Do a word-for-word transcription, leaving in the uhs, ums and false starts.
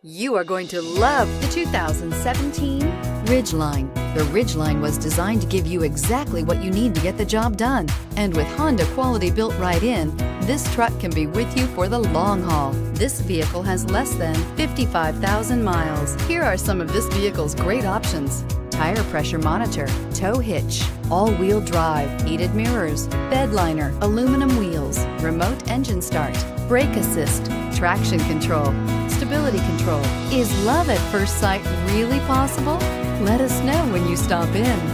You are going to love the two thousand seventeen Ridgeline. The Ridgeline was designed to give you exactly what you need to get the job done. And with Honda quality built right in, this truck can be with you for the long haul. This vehicle has less than fifty-five thousand miles. Here are some of this vehicle's great options: tire pressure monitor, tow hitch, all-wheel drive, heated mirrors, bed liner, aluminum wheels, remote engine start, brake assist, traction control, stability control. Is love at first sight really possible? Let us know when you stop in.